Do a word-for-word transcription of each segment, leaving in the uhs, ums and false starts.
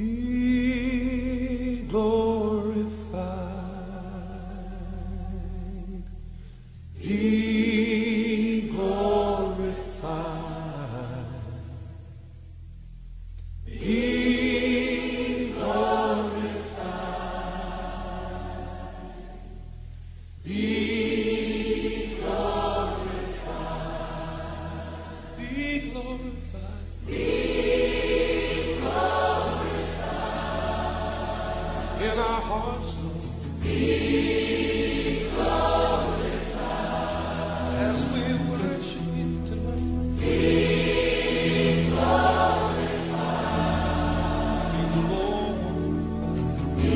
Be glorified, be glorified, be glorified, be glorified, be glorified, be in our hearts, Lord, be glorified as we worship you tonight. Be glorified, be glorified, be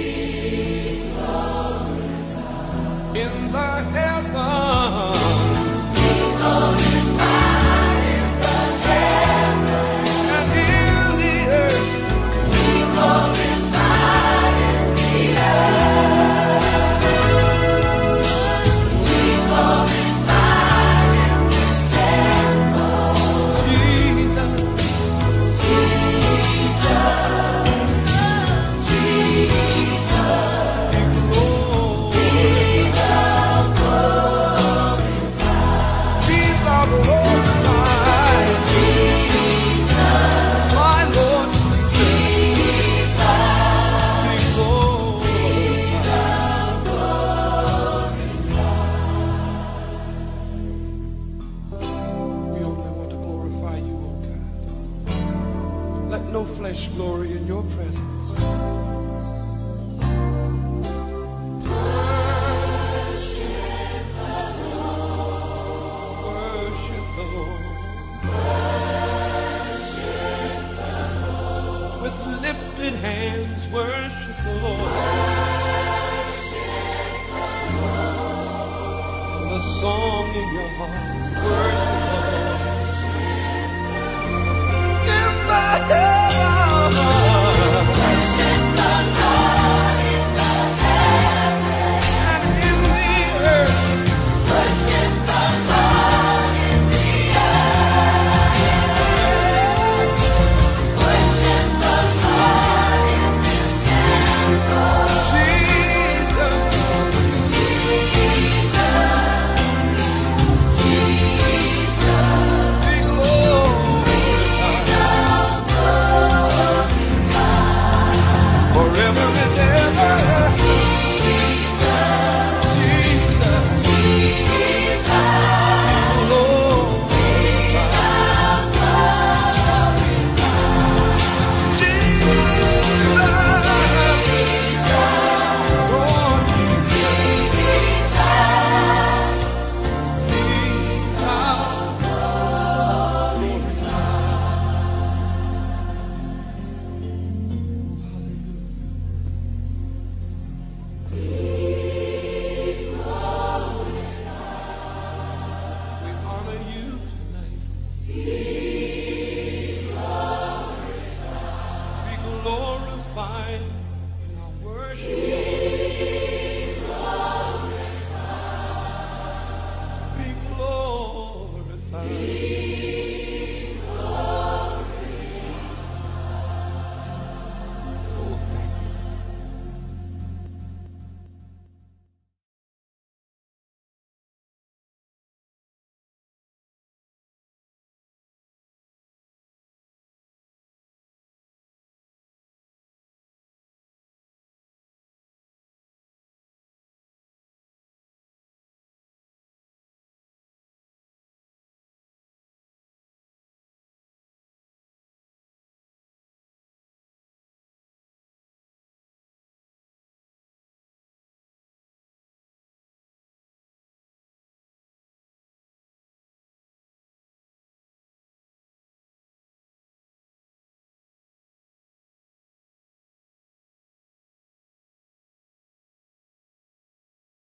glorified in the heavens. Be glorified in the heavens and in the earth. Be glorified. No flesh glory in your presence. Worship the Lord. Worship the Lord. Worship the Lord. With lifted hands, worship the Lord. Worship the Lord. The song in your heart, worship the Lord. In the